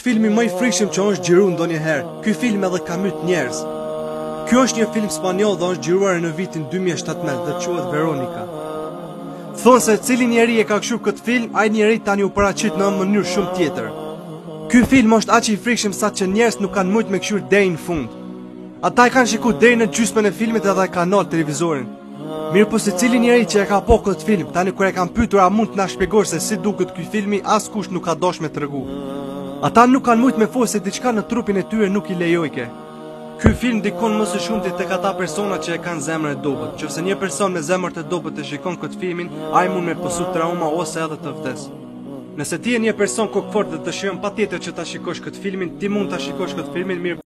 filmi më i frikshëm që është xhiruar ndonjëherë. Ky film edhe ka myt njerëz. Ky është një film spanjoll dhe është xhiruar në vitin 2017 dhe quhet Veronica. Thonë se cili njeri e ka këshu këtë film, ai njeri tani u paraqit në mënyrë shumë tjetër. Ky film është aq i frikshëm sa që njerëz nuk kanë mujt me këshur deri në fund. Ata e kanë shikuar deri në gjysmën e filmit edhe e kanë nol televizorin. Mirë po se cili njeri që e ka po këtë film, tani kur e kanë pyetur a mund të na shpjegosh se si duket ky filmi, askush nuk ka dosh me tregu. Ata nuk kanë mujt me folë se diçka në trupin e tyre nuk i lejojke. Ky film ndikon më së shumti tek ata persona që e kanë zemrën e dobët. Nëse një person me zemër të dobët e shikon këtë filmin, ai mund me posu trauma ose edhe të vdes. Nëse ti je një person kokfort dhe dëshiron patjetër që ta shikosh këtë filmin, ti mund ta shikosh këtë filmin mirë.